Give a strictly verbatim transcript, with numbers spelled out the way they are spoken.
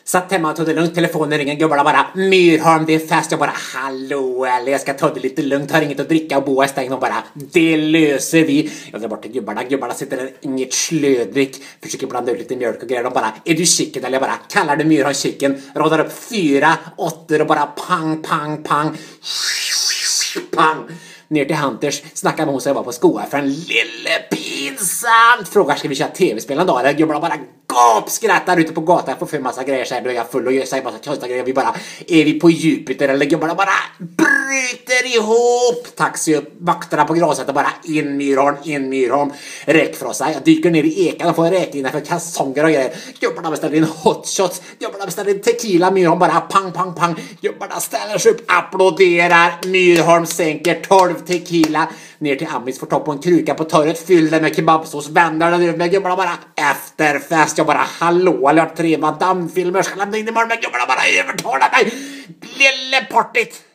Satt hemma och tog det lugnt, telefonen ringer, gubbarna bara Myrholm, det är fest, jag bara hallå, eller jag ska ta det lite lugnt, har inget att dricka och bo i stäng och bara det löser vi. Jag drar bort till gubbarna, gubbarna sitter där, inget slödrick, försöker blanda ut lite mjölk och grejer, de bara är du chicken? Eller jag bara kallar du Myrholm chicken, rådar upp fyra åttor och bara pang, pang, pang, pang. Ner till Hunters, snackar med hon som jag var på skolan för en lille pinsamt. Frågar ska vi köra tv-spel en dag eller? Gubbarna bara gapskrattar ute på gatan. Jag får för massa grejer så här, då är jag full och gör sig massa konstiga grejer. Vi bara, är vi på Jupiter eller? Gubbarna bara bryter ihop. Taxi upp, vakterna på gråsätet bara in Myrholm, in Myrholm. Räck för oss. Jag dyker ner i ekan och får en räkning för kalsonger och grejer. Gubbarna beställer in hotshots. Gubbarna beställer in tequila. Myrholm bara pang, pang, pang. Gubbarna ställer sig upp, applåderar. Myrholm sänker tolv tequila ner till Amis, får ta på en kruka på torget, fyllde med kebabsås, vänder den ut med gubbarna bara efterfest. Jag bara hallå, jag har hört tre Madame-filmer, ska lämna in i morgon med gubbarna bara övertalar mig. Lille partyt.